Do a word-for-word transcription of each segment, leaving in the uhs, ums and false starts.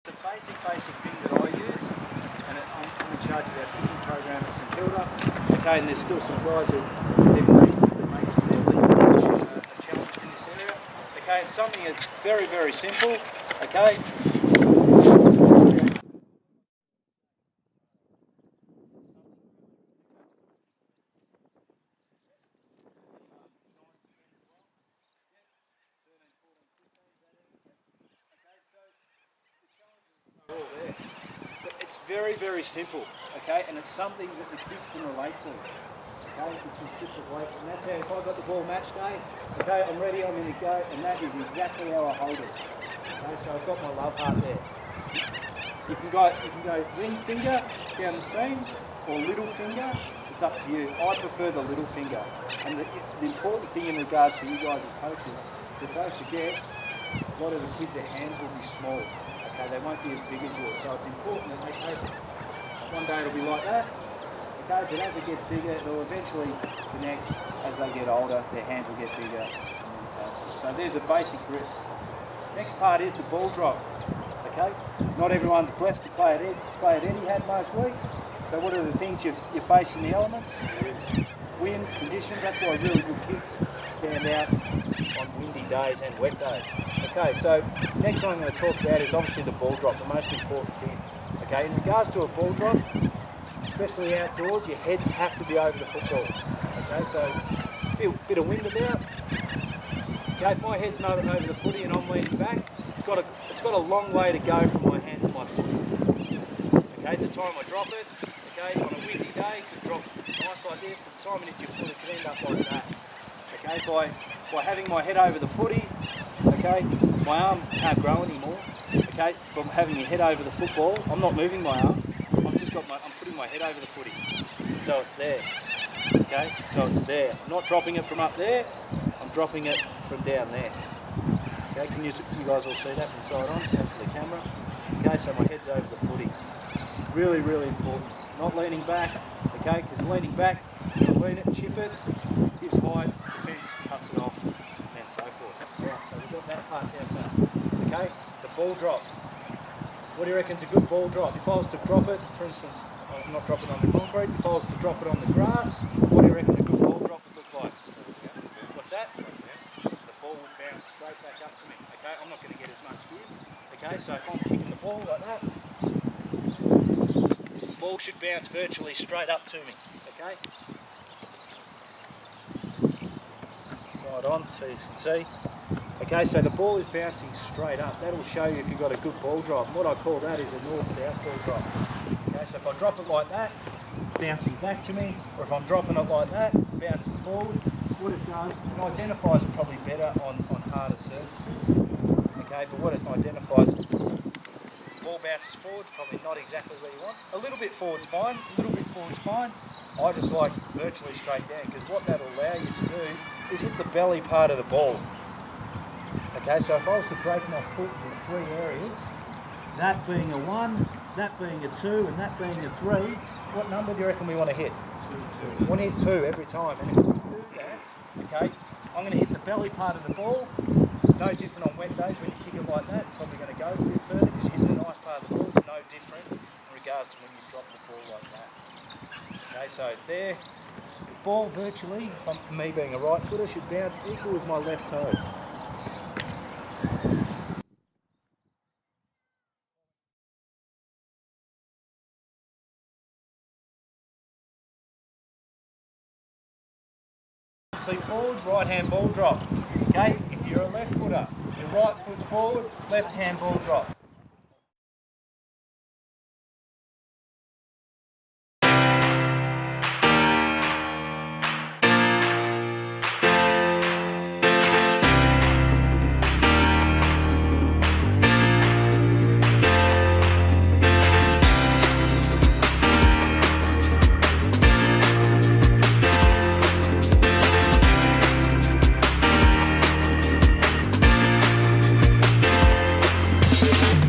a basic, basic thing that I use, and it, I'm, I'm in charge of our kicking program at St Kilda. Okay, and there's still some guys who didn't make, make it to their league, uh, a challenge in this area. Okay, it's something that's very, very simple. Okay. It's very, very simple, okay, and it's something that the kids can relate to, okay, which is just a weight, and that's how, if I've got the ball match day, okay, I'm ready, I'm going to go, and that is exactly how I hold it, okay, so I've got my love heart there. You can go, you can go ring finger down the seam, or little finger, it's up to you. I prefer the little finger, and the, the important thing in regards to you guys as coaches, that don't forget, a lot of the kids, their hands will be small. Okay, they won't be as big as yours, so it's important that they take it. One day it'll be like that, okay, but as it gets bigger, it'll eventually connect. As they get older, their hands will get bigger, and then so forth. So there's a basic grip. Next part is the ball drop, okay? Not everyone's blessed to play at, play at any hat most weeks, so what are the things you, you face in the elements? Wind, conditions, that's why really good kicks stand out on windy days and wet days. Okay, so next one I'm going to talk about is obviously the ball drop, the most important thing. Okay, in regards to a ball drop, especially outdoors, your heads have to be over the football. Okay, so bit, bit of wind about. Okay, if my head's not over the footy and I'm leaning back, it's got a, it's got a long way to go from my hand to my foot. Okay, the time I drop it, okay, on a windy day, it could drop nice like this, but the time it hits your foot, it could end up like that. Okay, by, by having my head over the footy, okay, my arm can't grow anymore, okay, but having your head over the football, I'm not moving my arm, I've just got my, I'm putting my head over the footy, so it's there, okay, so it's there. I'm not dropping it from up there, I'm dropping it from down there, okay, can you, you guys all see that from side on, that's for the camera, okay, so my head's over the footy, really, really important, not leaning back, okay, because leaning back, you lean it, chip it, gives height, defence cuts it off, and so forth. Right, so we've got that part down there. Okay, the ball drop. What do you reckon's a good ball drop? If I was to drop it, for instance, I'm not dropping it on the concrete, if I was to drop it on the grass, what do you reckon a good ball drop would look like? What's that? The ball would bounce straight back up to me. Okay, I'm not going to get as much give. Okay, so if I'm kicking the ball like that, the ball should bounce virtually straight up to me. Okay. On so you can see. Okay, so the ball is bouncing straight up. That'll show you if you've got a good ball drop. And what I call that is a north-south ball drop. Okay, so if I drop it like that, bouncing back to me, or if I'm dropping it like that, bouncing forward, what it does, it identifies it probably better on, on harder surfaces. Okay, but what it identifies, the ball bounces forward, probably not exactly where you want. A little bit forward's fine, a little bit forward's fine. I just like virtually straight down, because what that'll allow you to do is hit the belly part of the ball. Okay, so if I was to break my foot in three areas, that being a one, that being a two, and that being a three, what number do you reckon we want to hit? Two, two. We want to hit two every time, and if we do that, okay, I'm going to hit the belly part of the ball. No different on wet days when you kick it like that, probably going to go a bit further because you're hitting the nice part of the ball. It's no different in regards to when you drop the ball like that. Okay, so there, the ball virtually, um, me being a right footer, should bounce equal with my left toe. See forward, right hand ball drop. Okay, if you're a left footer, your right foot's forward, left hand ball drop. We'll be right back.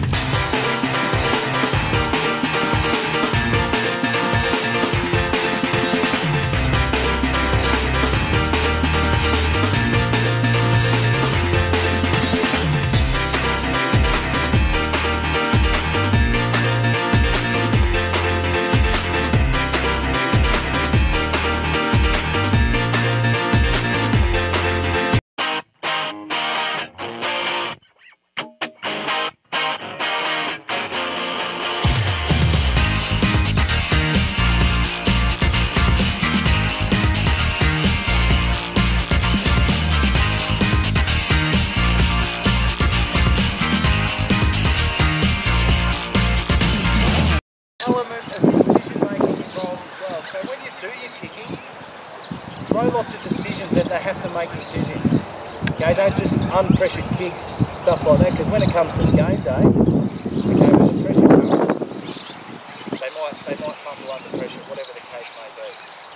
you do your kicking, throw lots of decisions that they have to make decisions. Okay, don't just unpressured kicks, stuff like that, because when it comes to the game day, okay, when the pressure comes, they might, they might fumble under pressure, whatever the case may be.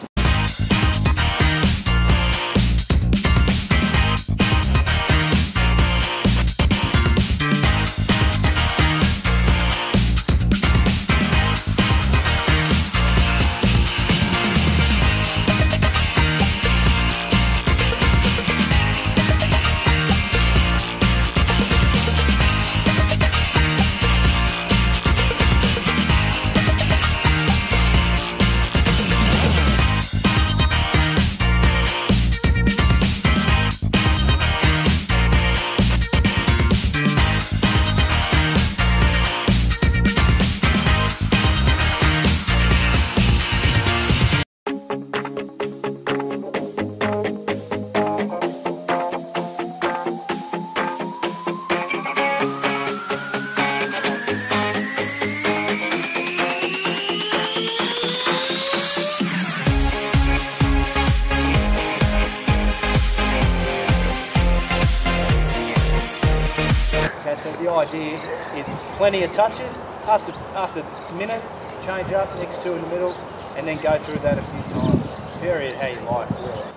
So the idea is plenty of touches, after after a minute, change up, next two in the middle, and then go through that a few times. Vary it how you like, really.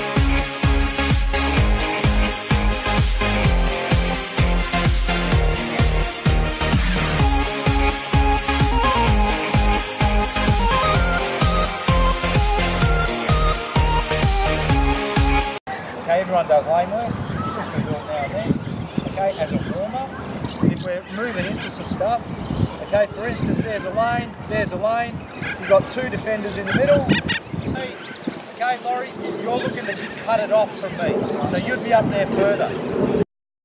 Okay, everyone does lane work, just do it now and then. Okay, as a warm-up, if we're moving into some stuff, okay, for instance, there's a lane, there's a lane, you've got two defenders in the middle. Okay, Laurie, you're looking to cut it off from me, so you'd be up there further.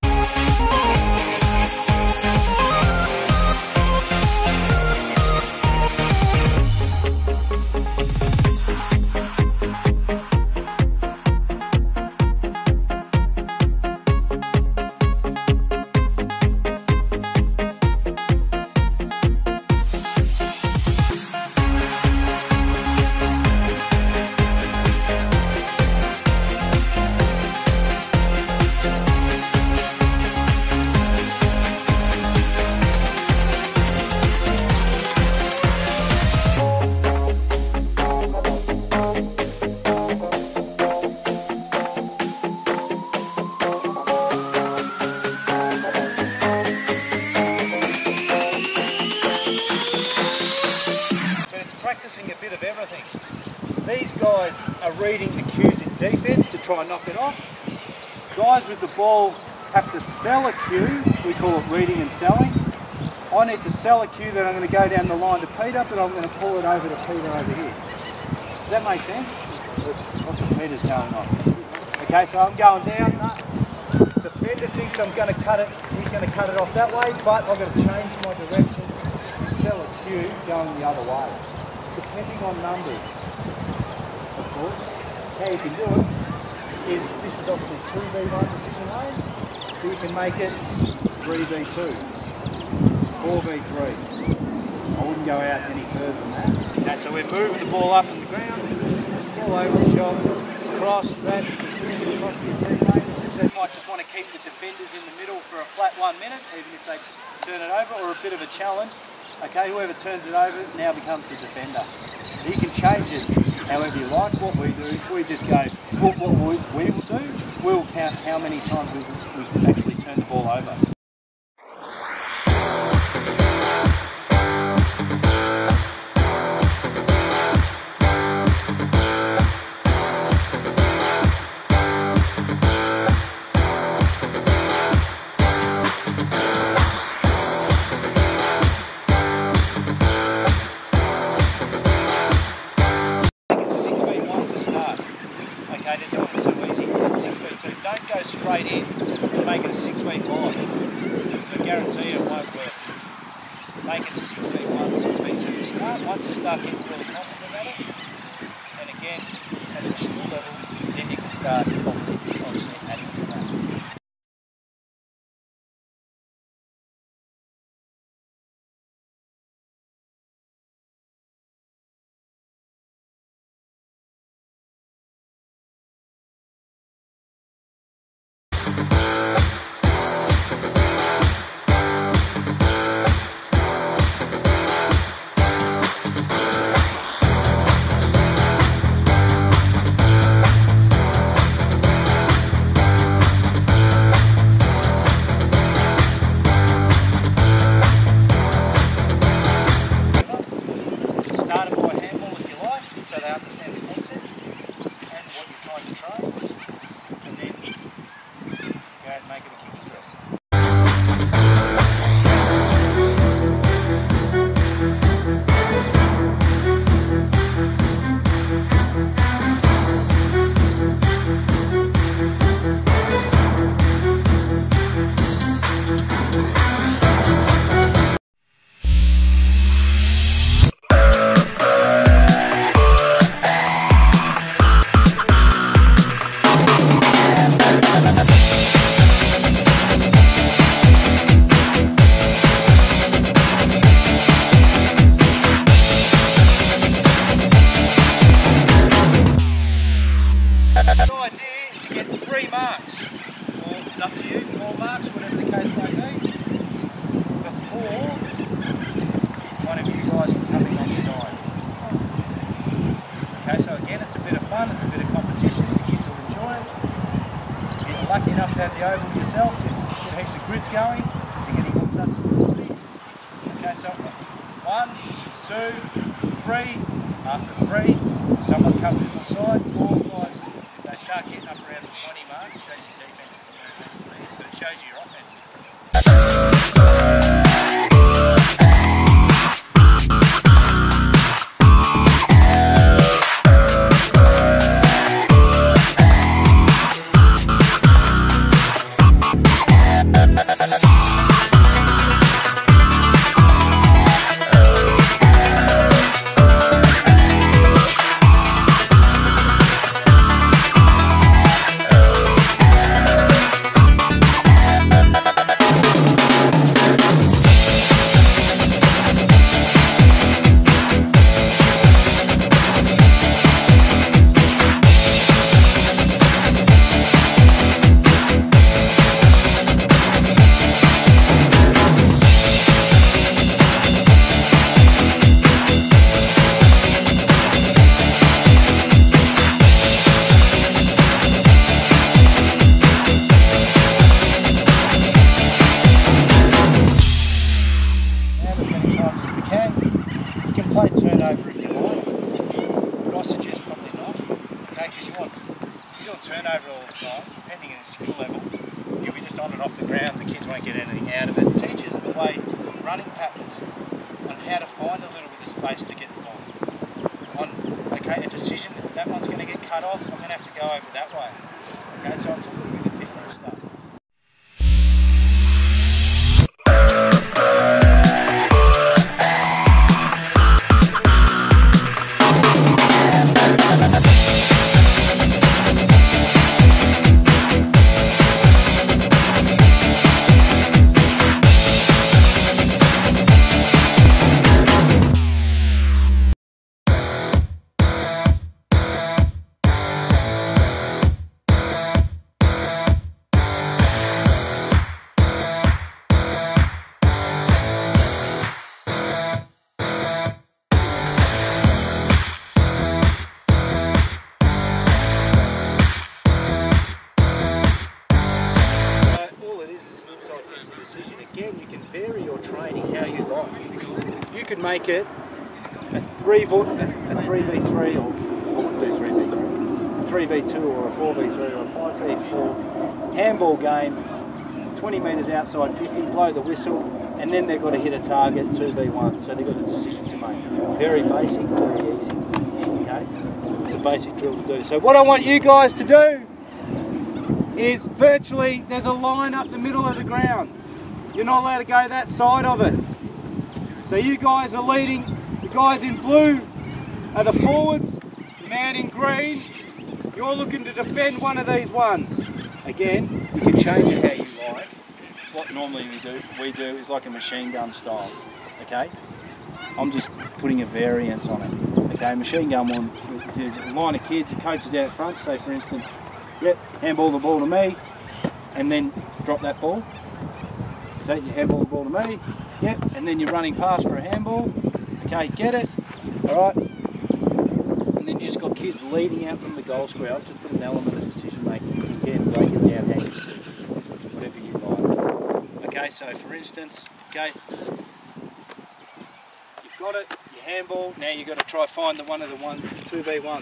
Practicing a bit of everything. These guys are reading the cues in defence to try and knock it off. Guys with the ball have to sell a cue, we call it reading and selling. I need to sell a cue that I'm going to go down the line to Peter, but I'm going to pull it over to Peter over here. Does that make sense? Lots of Peter's going on. Okay, so I'm going down. The defender thinks I'm going to cut it, he's going to cut it off that way, but I've got to change my direction and sell a cue going the other way. Depending on numbers, of course. How you can do it is, this is obviously two v one decision lanes, but you can make it three v two, four v three. I wouldn't go out any further than that. Okay, so we're moving the ball up in the ground, ball over the shot, cross, that, across the three lanes. They might just want to keep the defenders in the middle for a flat one minute, even if they turn it over, or a bit of a challenge. Okay, whoever turns it over now becomes the defender. You can change it however you like. What we do is we just go, what, what we, we will do, we'll count how many times we've, we've actually turned the ball over. Okay, they're doing it too easy. It's six v two. Don't go straight in and make it a six v five. I guarantee you it won't work. Make it a six v one, six v two to start. Once you start getting really confident at it, and again, at the skill level, then you can start obviously adding to that. so they understand the concept and what you're trying to train, and then go out and make it a kicking drill. The idea is to get three marks, or it's up to you, four marks, whatever the case may be, before one of you guys can come in on the side. Okay, so again, it's a bit of fun, it's a bit of competition, the kids will enjoy it. If you're lucky enough to have the oval yourself, get, get heaps of grids going, because you're getting more touches of the footy. Okay, so one, two, three, after three, someone comes in the side, four, five, six. They start getting up around the twenty mark, it shows your defence isn't where it needs to be, but it shows you your offence is where play turnover if you like, but I suggest probably not, okay, because you want, if you're doing turnover all the time, depending on the skill level, you'll be just on and off the ground, the kids won't get anything out of it. It teaches the way, running patterns, on how to find a little bit of space to get the ball. On, okay, a decision, that one's going to get cut off, I'm going to have to go over that way. Okay, so it's a little bit of different stuff. Again, you can vary your training how you like. You could make it a three v a three v three or three v three, a three v two or a four v three or a five v four handball game, twenty metres outside fifty, blow the whistle, and then they've got to hit a target two v one. So they've got a decision to make. Very basic, very easy. Okay, it's a basic drill to do. So what I want you guys to do is virtually there's a line up the middle of the ground. You're not allowed to go that side of it. So you guys are leading, the guys in blue are the forwards, the man in green, you're looking to defend one of these ones. Again, you can change it how you like. What normally we do, we do is like a machine gun style, okay? I'm just putting a variance on it, okay? Machine gun one, if there's a line of kids, the coach is out front, say for instance, yep, handball the ball to me, and then drop that ball. So you handball the ball to me, yep, and then you're running past for a handball, okay, get it, alright, and then you just got kids leading out from the goal square. I'll just put an element of decision making, again, break it down how you see, whatever you like. Okay, so for instance, okay, you've got it, your handball. Now you've got to try find the one of the one, two v ones.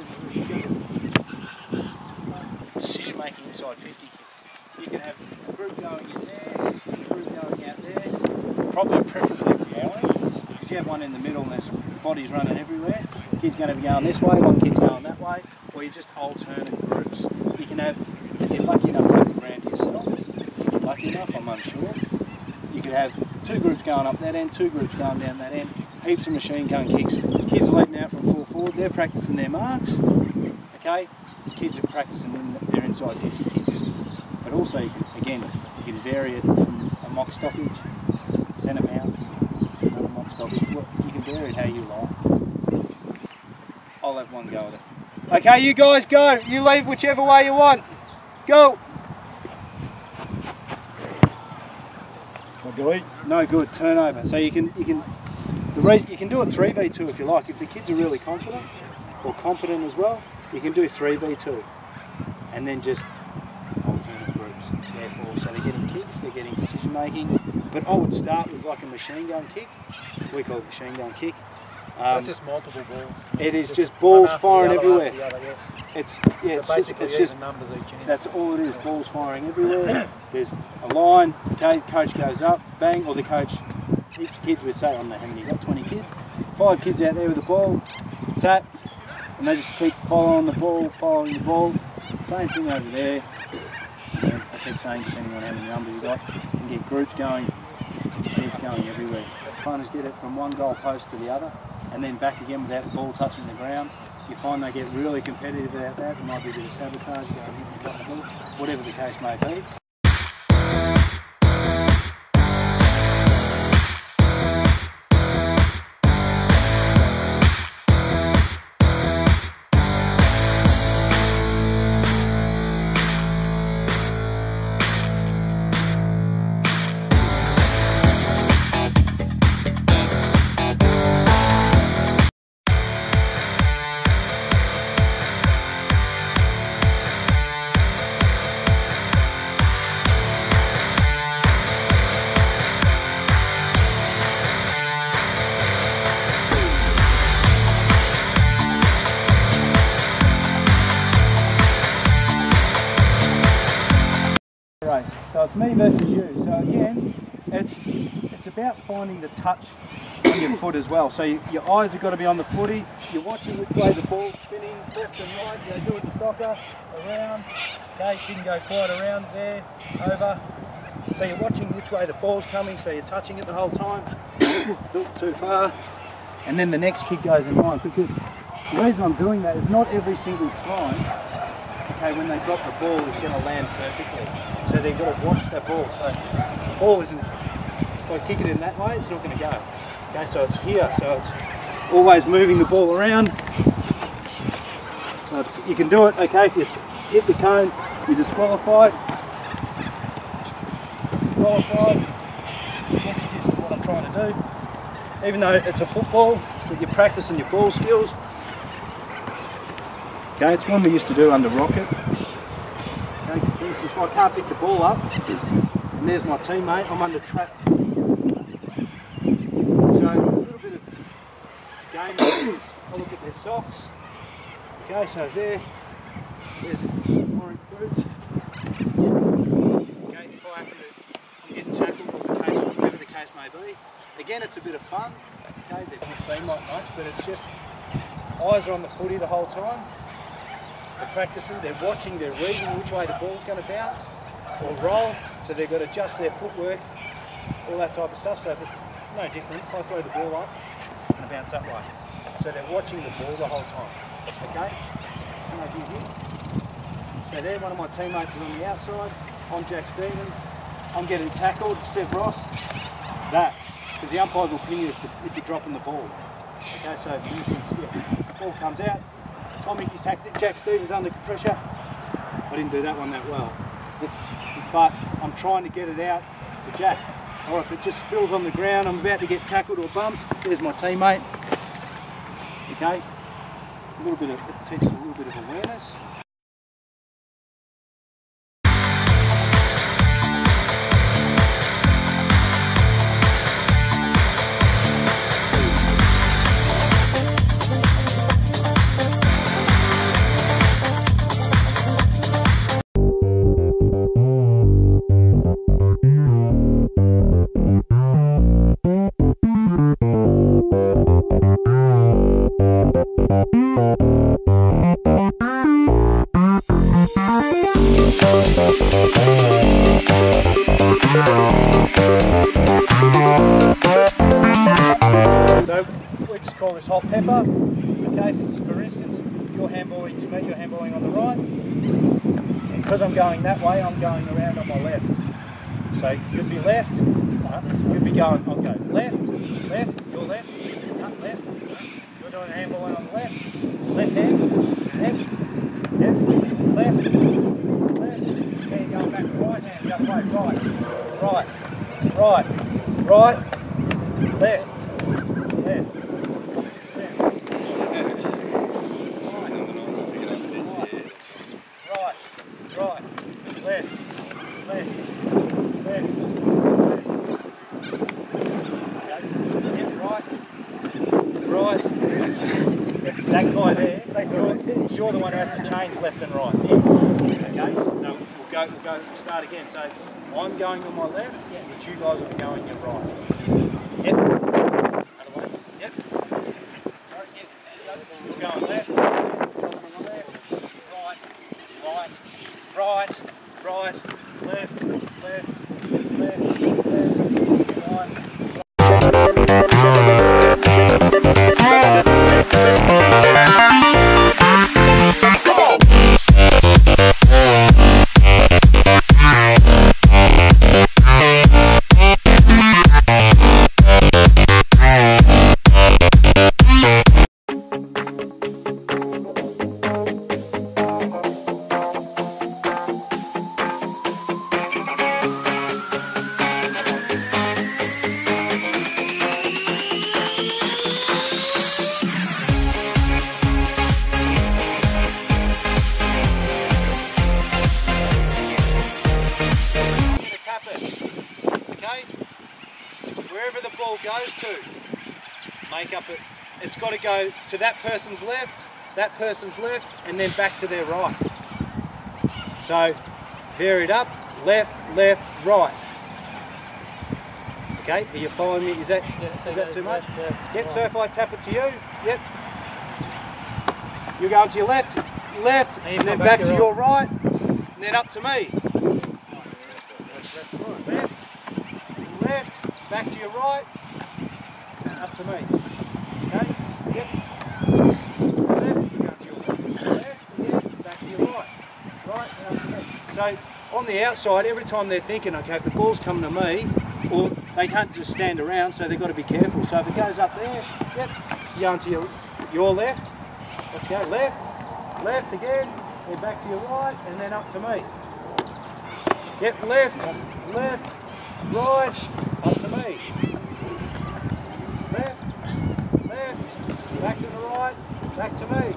Decision making inside fifty. You can have a group going in there, a group going out there. Probably preferably going, because you have one in the middle and there's bodies running everywhere. Kid's going to be going this way, one kid's going that way, or you just alternate groups. You can have, if you're lucky enough to have the ground to yourself, if you're lucky enough, I'm unsure, you could have two groups going up that end, two groups going down that end, heaps of machine gun kicks. Kids leading out from full forward, they're practicing their marks, okay? Kids are practicing in their inside fifty kicks. But also, you can, again, you can vary it from a mock stoppage, centre mounts, another mock stoppage. Well, you can vary it how you like. I'll have one go at it. Okay, you guys go. You leave whichever way you want. Go. Not good. No good. Turnover. So you can you can the reason you can do it three v two if you like. If the kids are really confident or competent as well, you can do three v two, and then just alternate groups. Therefore, so they're getting kicks, they're getting decision making. But I would start with like a machine gun kick. We call it machine gun kick. Um, That's just multiple balls. It is just, just balls firing other, everywhere. Other, yeah. It's yeah, so it's basically just, it's just numbers each end. That's all it is. Balls firing everywhere. There's a line. Okay, coach goes up, bang, or the coach. Heaps of kids. We say, I don't know how many. You got twenty kids. Five kids out there with the ball. Tap, and they just keep following the ball, following the ball. Same thing over there. Yeah, I keep saying, depending on how many numbers you got, you can get groups going. Groups going everywhere. Runners get it from one goal post to the other, and then back again without the ball touching the ground. You find they get really competitive about that. There might be a bit of sabotage, go and hit the ball, whatever the case may be. Race. So it's me versus you. So again, it's it's about finding the touch on your foot as well. So you, your eyes have got to be on the footy. You're watching which way the ball's spinning, left and right. You know, do it in soccer, around. Okay, didn't go quite around there, over. So you're watching which way the ball's coming. So you're touching it the whole time. Not too far. And then the next kick goes in line, because the reason I'm doing that is not every single time. Okay, when they drop the ball, it's going to land perfectly. So they've got to watch that ball. So the ball isn't, if I kick it in that way, it's not going to go. Okay, so it's here, so it's always moving the ball around. So you can do it, okay, if you hit the cone, you're disqualified. Disqualified. This is what I'm trying to do. Even though it's a football, but you're practicing your ball skills. Okay, it's one we used to do under rocket. Okay, for instance, if I can't pick the ball up, and there's my teammate, I'm under trap. So a little bit of game skills. I'll look at their socks. Okay, so there, there's some more boots. Okay, if I happen to, I'm getting tackled, or the case, whatever the case may be. Again, it's a bit of fun. Okay, it doesn't seem like much, but it's just eyes are on the footy the whole time. They're practicing, they're watching, they're reading which way the ball's going to bounce or roll, so they've got to adjust their footwork, all that type of stuff. So if it's no different, if I throw the ball up, it's going to bounce that way. So they're watching the ball the whole time. Okay? Come over here. So there, one of my teammates is on the outside. I'm Jack Stevens. I'm getting tackled, Seb Ross. That, because the umpires will ping you if, the, if you're dropping the ball. Okay, so for instance, yeah, the ball comes out. Tom Hickey's tactic, Jack Stevens under pressure. I didn't do that one that well. But I'm trying to get it out to Jack. Or if it just spills on the ground, I'm about to get tackled or bumped, there's my teammate. Okay? A little bit of, it teaches a little bit of awareness. So we just call this hot pepper. Okay, for instance, if you're handballing to me, you're handballing on the right. And because I'm going that way, I'm going around on my left. So you'd be left, uh, you'd be going, I'll go left, left, you're left, uh, left. You're doing a handballing on the left. Left hand, yep, yep, left, left. Then you're going back to right hand, the other way, right, right, right, right, left. Left, left, right, right, left, left, left, okay, yeah, right, right, that guy there, you're, you're the one who has to change left and right, okay, so we'll go, we'll go, start again, so I'm going on my left, but you guys will be going your right, yep. Yep. Right, yep. You're going left, left, right, right, right, right, left, left, left, left, right. Wherever the ball goes to, make up it. It's got to go to that person's left, that person's left, and then back to their right. So, vary it up, left, left, right. Okay, are you following me? Is that, yeah, so is that too much? Left, left, yep, right. So if I tap it to you, yep. You're going to your left, left, and, and then back, back to your right, and then up to me. Left, left, back to your right, and up to me. Okay? Yep. Left, go to your left, left, yep, back to your right. Right, and up to me. So on the outside, every time they're thinking, okay, if the ball's coming to me, or they can't just stand around, so they've got to be careful. So if it goes up there, yep, you're going to your, your left. Let's go left, left again, then back to your right, and then up to me. Yep, left, left, right, up to me. Left, left, back to the right, back to me.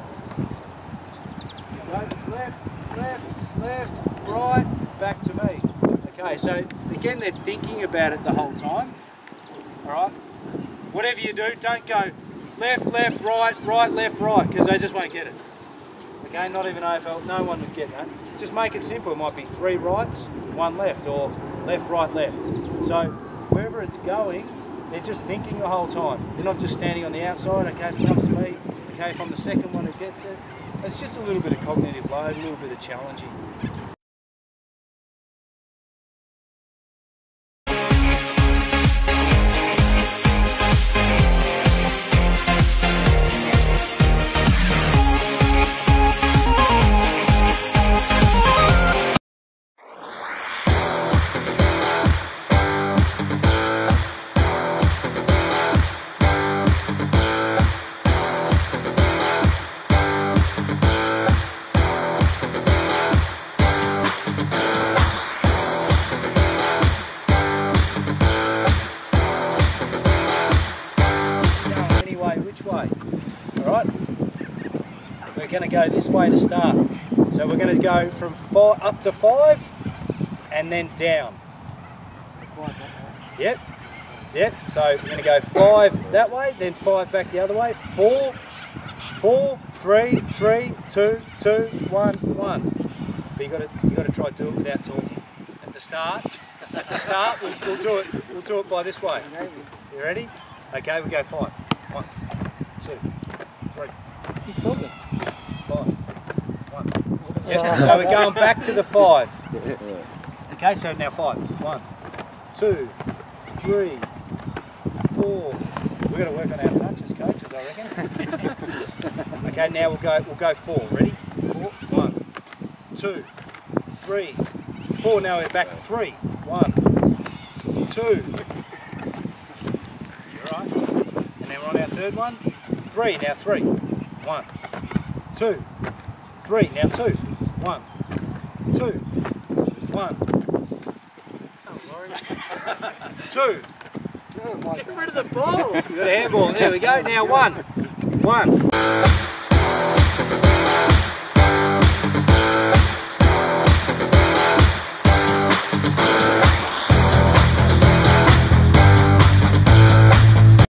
Left, left, left, right, back to me. Okay, so again, they're thinking about it the whole time. All right. Whatever you do, don't go left, left, right, right, left, right, because they just won't get it. Okay, not even A F L, no one would get that. Just make it simple. It might be three rights, one left, or left, right, left. So wherever it's going, they're just thinking the whole time. They're not just standing on the outside. Okay, if it comes to me, okay, if I'm the second one who gets it, it's just a little bit of cognitive load, a little bit of challenging. We're going to go this way to start. So we're going to go from five up to five and then down. Yep, yep. So we're going to go five that way, then five back the other way. Four, four, three, three, two, two, one, one. But you got to you got to try to do it without talking. At the start, at the start, we'll, we'll do it. We'll do it by this way. You ready? Okay, we go five. One, two, three. Five. One. Yep. So we're going back to the five. Okay, so now five. One, two, three, four. We've got to work on our touches, coaches, I reckon. Okay, now we'll go. We'll go four. Ready? Four. One, two, three, four. Now we're back three. One, two. You're right. And now we're on our third one. Three. Now three. One, two, three. Now two. One, two, one, two. Get rid of the ball. We've got a handball. There we go. Now one. One.